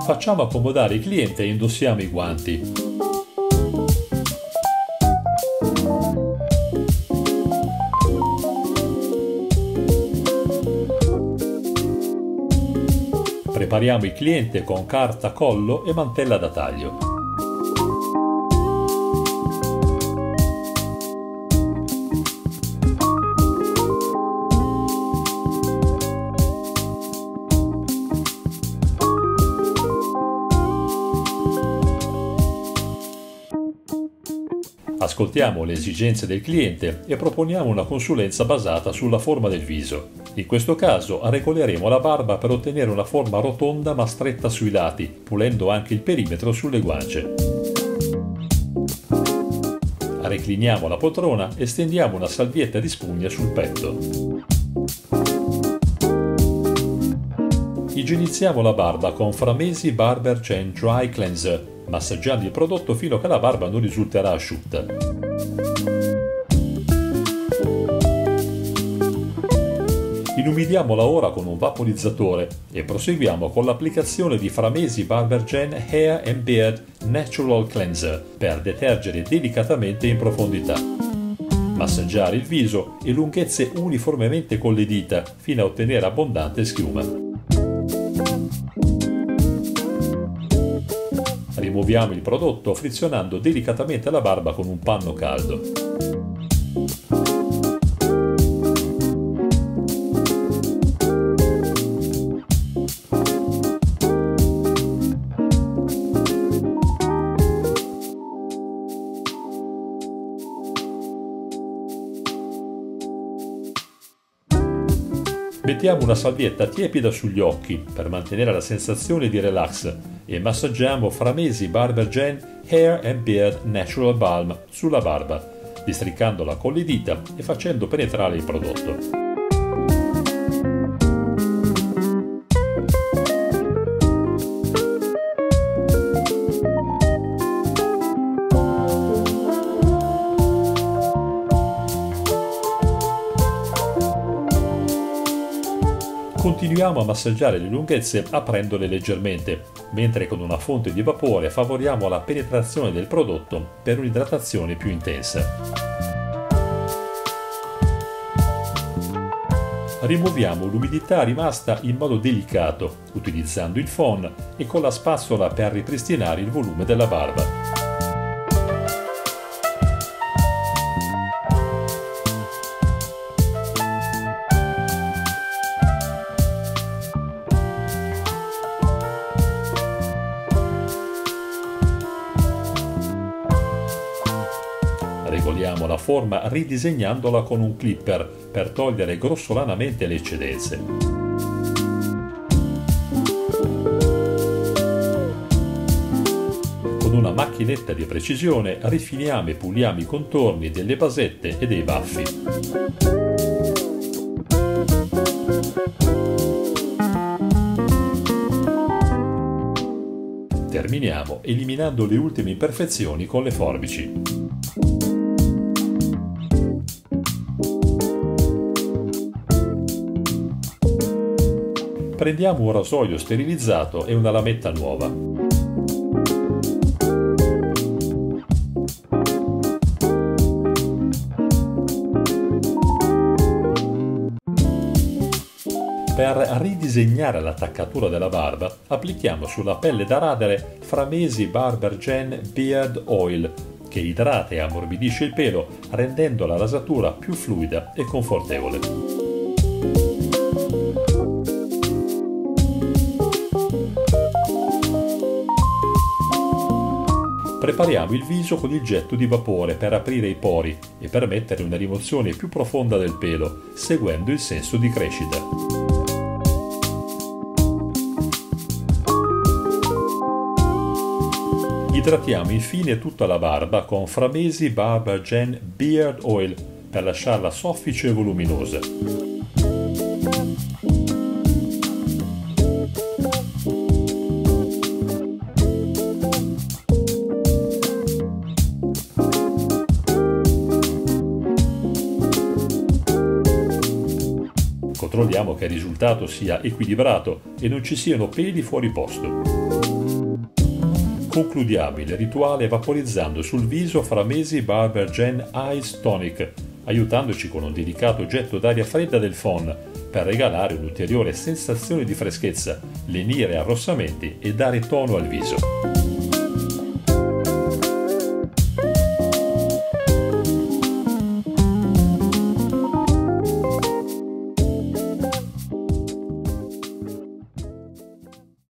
Facciamo accomodare il cliente e indossiamo i guanti. Prepariamo il cliente con carta, collo e mantella da taglio. Ascoltiamo le esigenze del cliente e proponiamo una consulenza basata sulla forma del viso. In questo caso regoleremo la barba per ottenere una forma rotonda ma stretta sui lati, pulendo anche il perimetro sulle guance. Recliniamo la poltrona e stendiamo una salvietta di spugna sul petto. Igienizziamo la barba con Framesi Barber Gen Dry Cleanser, massaggiando il prodotto fino a che la barba non risulterà asciutta. Inumidiamola ora con un vaporizzatore e proseguiamo con l'applicazione di Framesi Barber Gen Hair and Beard Natural Cleanser per detergere delicatamente in profondità. Massaggiare il viso e lunghezze uniformemente con le dita fino a ottenere abbondante schiuma. Rimuoviamo il prodotto frizionando delicatamente la barba con un panno caldo. Mettiamo una salvietta tiepida sugli occhi per mantenere la sensazione di relax e massaggiamo Framesi Barber Gen Hair and Beard Natural Balm sulla barba, districandola con le dita e facendo penetrare il prodotto. Continuiamo a massaggiare le lunghezze aprendole leggermente, mentre con una fonte di vapore favoriamo la penetrazione del prodotto per un'idratazione più intensa. Rimuoviamo l'umidità rimasta in modo delicato, utilizzando il phon e con la spazzola per ripristinare il volume della barba. Regoliamo la forma ridisegnandola con un clipper per togliere grossolanamente le eccedenze. Con una macchinetta di precisione rifiniamo e puliamo i contorni delle basette e dei baffi. Terminiamo eliminando le ultime imperfezioni con le forbici. Prendiamo un rasoio sterilizzato e una lametta nuova. Per ridisegnare l'attaccatura della barba, applichiamo sulla pelle da radere Framesi Barber Gen Beard Oil, che idrata e ammorbidisce il pelo, rendendo la rasatura più fluida e confortevole. Prepariamo il viso con il getto di vapore per aprire i pori e permettere una rimozione più profonda del pelo, seguendo il senso di crescita. Idratiamo infine tutta la barba con Framesi Barber Gen Beard Oil per lasciarla soffice e voluminosa. Controlliamo che il risultato sia equilibrato e non ci siano peli fuori posto. concludiamo il rituale vaporizzando sul viso Framesi Barber Gen Ice Tonic, aiutandoci con un delicato getto d'aria fredda del phon per regalare un'ulteriore sensazione di freschezza, lenire arrossamenti e dare tono al viso.